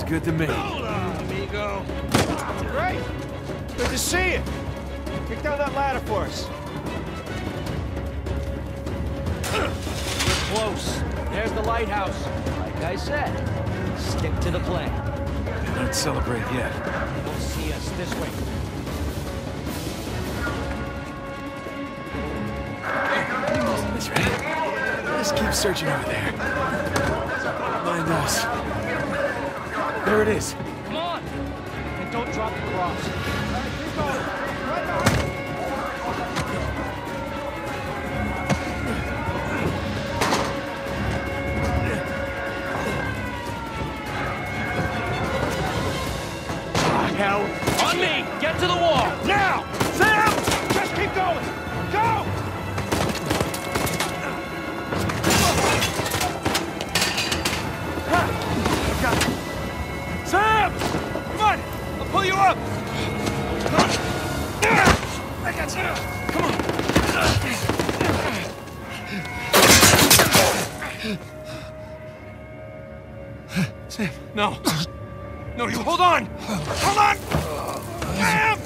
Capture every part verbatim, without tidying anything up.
good to me. Hold on, amigo. Great. Good to see you. Kick down that ladder for us. We're close. There's the lighthouse. Like I said, stick to the plan. Don't celebrate yet. They won't see us this way. That's right. Just keep searching over there. Find us. There it is. Come on! And don't drop the cross. All right, keep going. Right behind you. Hell, on me! Get to the wall! Now! Sam! Just keep going! Go! I got it. Sam! Come on! I'll pull you up! I got you! Come on! Sam, no. No, you hold on! Hold on! Sam!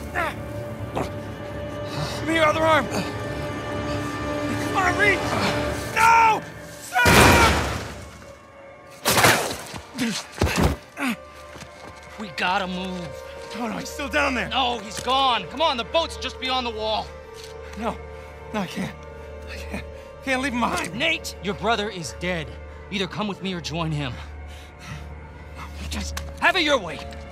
Give me your other arm! Come on, reach! No! Sam! We gotta move. Oh, no, he's still down there. No, he's gone. Come on, the boat's just beyond the wall. No, no, I can't. I can't. Can't leave him behind. Nate, your brother is dead. Either come with me or join him. Just have it your way.